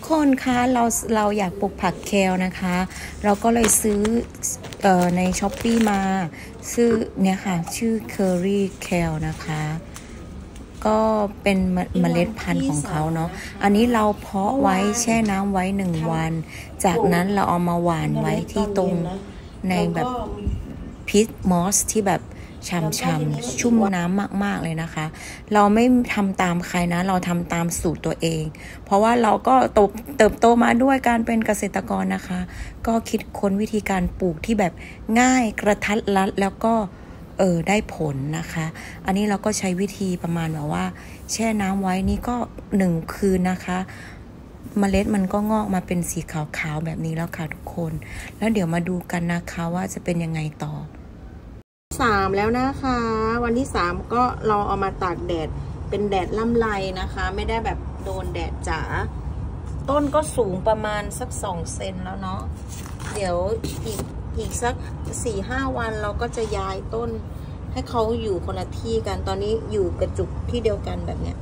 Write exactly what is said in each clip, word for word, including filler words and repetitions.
คนคะเราเราอยากปลูกผักเคลนะคะเราก็เลยซื้อเอ่อใน ช้อปปี้ มาซื้อเนี่ยค่ะชื่อ Curry Kale นะคะก็เป็นเมล็ดพันธุ์ของเขาเนาะอันนี้เราเพาะไว้แช่น้ำไว้หนึ่งวันจากนั้นเราเอามาหว่านไว้ที่ตรงในแบบพิษมอสที่แบบช่ำๆชุ่มน้ำมากๆเลยนะคะเราไม่ทำตามใครนะเราทำตามสูตรตัวเองเพราะว่าเราก็เติบโตมาด้วยการเป็นเกษตรกรนะคะก็คิดค้นวิธีการปลูกที่แบบง่ายกระทัดรัดแล้วก็เออได้ผลนะคะอันนี้เราก็ใช้วิธีประมาณแบบว่าแช่น้ำไว้นี่ก็หนึ่งคืนนะคะเมล็ดมันก็งอกมาเป็นสีขาวๆแบบนี้แล้วค่ะทุกคนแล้วเดี๋ยวมาดูกันนะคะว่าจะเป็นยังไงต่อสามแล้วนะคะวันที่สามก็เราเอามาตากแดดเป็นแดดล่ำไรนะคะไม่ได้แบบโดนแดดจ๋าต้นก็สูงประมาณสักสองเซนแล้วเนาะเดี๋ยวอีกอีกสักสี่ห้าวันเราก็จะย้ายต้นให้เขาอยู่คนละที่กันตอนนี้อยู่กระจุกที่เดียวกันแบบเนี้ย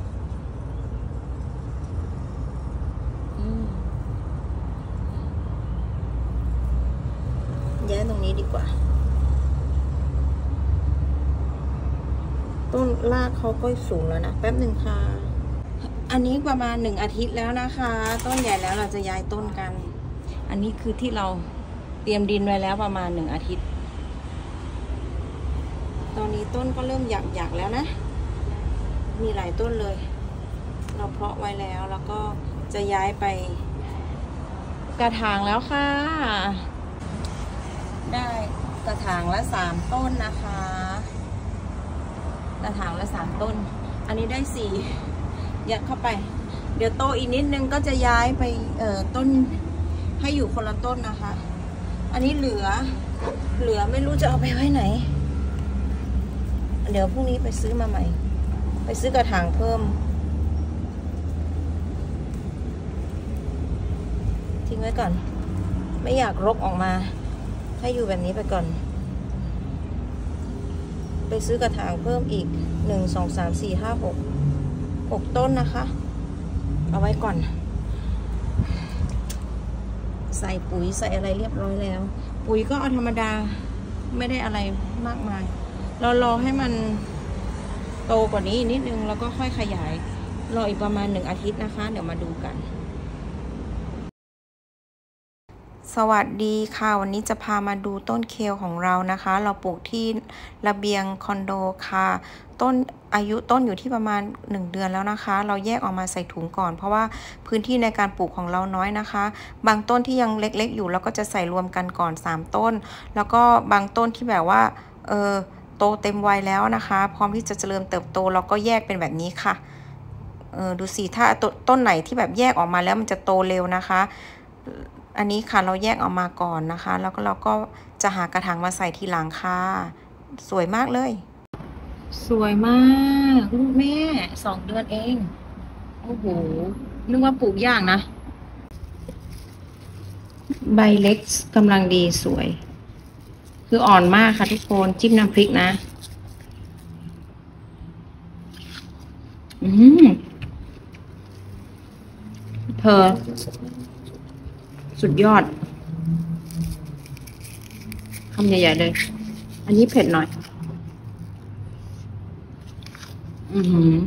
ย้ายตรงนี้ดีกว่าต้นรากเขาก็สูงแล้วนะแป๊บหนึ่งค่ะอันนี้ประมาณหนึ่งอาทิตย์แล้วนะคะต้นใหญ่แล้วเราจะย้ายต้นกันอันนี้คือที่เราเตรียมดินไว้แล้วประมาณหนึ่งอาทิตย์ตอนนี้ต้นก็เริ่มหยักๆแล้วนะมีหลายต้นเลยเราเพาะไว้แล้วแล้วก็จะย้ายไปกระถางแล้วค่ะได้กระถางละสามต้นนะคะกระถางละสามต้นอันนี้ได้สี่ยัดเข้าไปเดี๋ยวโตอีกนิดนึงก็จะย้ายไปเอ่อต้นให้อยู่คนละต้นนะคะอันนี้เหลือเหลือไม่รู้จะเอาไปไว้ไหนเดี๋ยวพรุ่งนี้ไปซื้อมาใหม่ไปซื้อกระถางเพิ่มทิ้งไว้ก่อนไม่อยากรกออกมาให้อยู่แบบนี้ไปก่อนไปซื้อกระถางเพิ่มอีกหนึ่งสองสามสี่ห้าหกหกต้นนะคะเอาไว้ก่อนใส่ปุ๋ยใส่อะไรเรียบร้อยแล้วปุ๋ยก็เอาธรรมดาไม่ได้อะไรมากมายเรารอให้มันโตกว่านี้นิดนึงแล้วก็ค่อยขยายรออีกประมาณหนึ่งอาทิตย์นะคะเดี๋ยวมาดูกันสวัสดีค่ะวันนี้จะพามาดูต้นเคลของเรานะคะเราปลูกที่ระเบียงคอนโดค่ะต้นอายุต้นอยู่ที่ประมาณหนึ่งเดือนแล้วนะคะเราแยกออกมาใส่ถุงก่อนเพราะว่าพื้นที่ในการปลูกของเราน้อยนะคะบางต้นที่ยังเล็กๆอยู่เราก็จะใส่รวมกันก่อนสามต้นแล้วก็บางต้นที่แบบว่าเออโตเต็มวัยแล้วนะคะพร้อมที่จะเจริญเติบโตเราก็แยกเป็นแบบนี้ค่ะเออดูสิถ้าต้นไหนที่แบบแยกออกมาแล้วมันจะโตเร็วนะคะอันนี้ค่ะเราแยกออกมาก่อนนะคะแล้วก็เราก็จะหากระถางมาใส่ทีหลังค่ะสวยมากเลยสวยมากลูกแม่สองเดือนเองโอ้โหนึกว่าปลูกยากนะใบเล็กกำลังดีสวยคืออ่อนมากค่ะทุกคนจิ้มน้ำพริกนะอืมเธอสุดยอดคำใหญ่ๆเลยอันนี้เผ็ดหน่อยอือหือ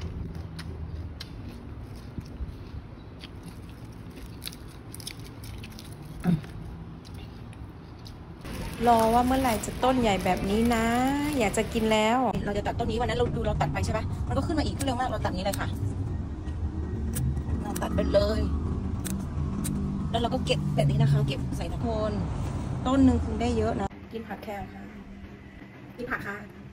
รอว่าเมื่อไหร่จะต้นใหญ่แบบนี้นะอยากจะกินแล้วเราจะตัดต้นนี้วันนั้นเราดูเราตัดไปใช่ปะมันก็ขึ้นมาอีกขึ้นเร็วมากเราตัดนี้เลยค่ะเราตัดไปเลยแล้วเราก็เก็บแบบนี้นะคะเก็บใส่ตะโคนต้นหนึ่งคงได้เยอะนะกินผักแคลค่ะกินผักค่ะ